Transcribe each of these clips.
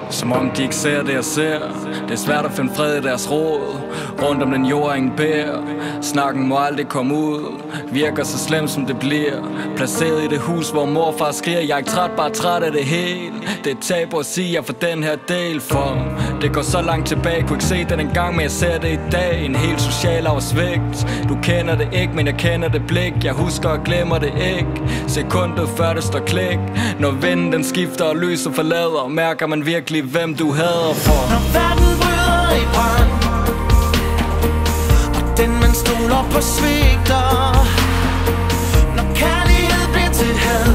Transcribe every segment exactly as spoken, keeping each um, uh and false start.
Som om de ikke ser det jeg ser. Det er svært at finde fred i deres råd. Rundt om den jord ingen bær. Snakken må aldrig komme ud. Virker så slemt som det bliver. Placeret i det hus hvor morfar skriger. Jeg er ikke træt, bare træt af det hele. Det er et tabu at sige jeg for den her del. For det går så langt tilbage. Kunne ikke se det engang, men jeg ser det i dag. En helt social afsvigt. Du kender det ikke, men jeg kender det blik. Jeg husker og glemmer det ikke. Sekundet før det står klik. Når vinden den skifter og lyset forlader, mærker man virkelig hvem du hader for. Når verden bryder i brand, og den man stoler på svigter. Når kærlighed bliver til had,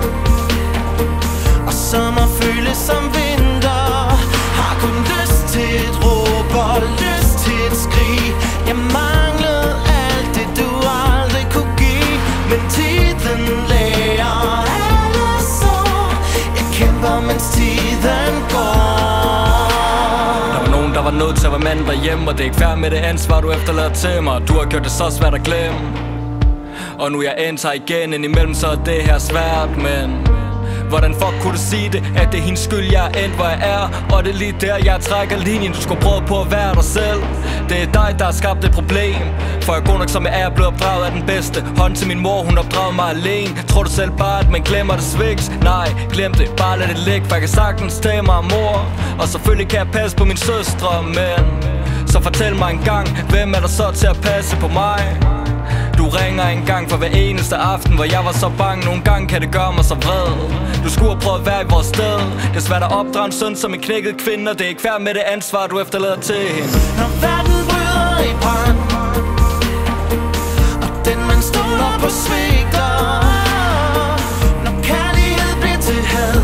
og sommer føles som vinter. Har kun lyst til et råb og lyst til et skrig. Jeg manglede alt det du aldrig kunne give, men tiden lærer alle sår. Jeg kæmper mens tiden går. Der var nødt til at være mand derhjemme, og det er ikke fair med det ansvar du efterlader til mig. Du har gjort det så svært at glemme, og nu jeg enter igen. Indimellem så er det her svært, men hvordan fuck kunne du sige det? At det er hendes skyld jeg er endt hvor jeg er. Og det er lige der jeg trækker linjen. Du skulle prøve på at være dig selv. Det er dig der har skabt et problem, for jeg er god nok som jeg er. Blevet opdraget af den bedste hånd til min mor. Hun opdragede mig alene. Tror du selv bare at man glemmer det svigt? Nej, glem det, bare lad det ligge. For jeg kan sagtens tage mig mor, og selvfølgelig kan jeg passe på min søstre. Men så fortæl mig engang, hvem er der så til at passe på mig? Du ringer engang for hver eneste aften, hvor jeg var så bange. Nogle gange kan det gøre mig så vred. Du skulle have prøvet at være i vores sted. Det er svært at opdrage en søn som en knækket kvinde, og det er ikke fair med det ansvar du efterlader til hende. Når verden bryder i brand, og den man stoler på svigter. Når kærlighed bliver til had,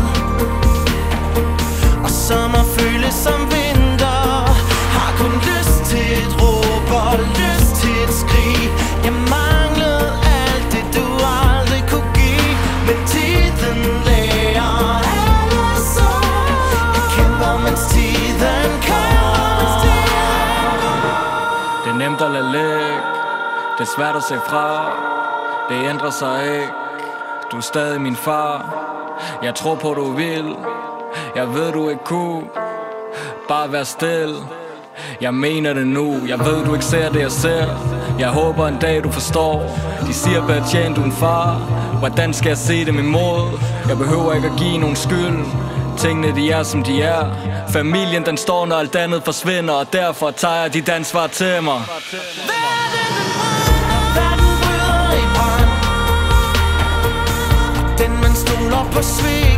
og sommer føles som vinter. Har kun lyst til et råb og lyst til et skrig. Jeg manglede alt det du aldrig kunne give, men tiden lærer alle sår. Jeg kæmper mens tiden går. Det er nemt at lade ligge, det er svært at se fra. Det ændrer sig ikke, du er stadig min far. Jeg tror på du vil, jeg ved du ikke kunne. Bare vær stille, jeg mener det nu. Jeg ved du ikke ser det jeg ser. Jeg håber en dag du forstår. De siger bare tjen du en far. Hvordan skal jeg se dem imod? Jeg behøver ikke at give nogen skyld. Tingene de er som de er. Familien den står når alt andet forsvinder, og derfor tager jeg dit ansvar til mig. Verden bryder i brand, og den man stoler på svig.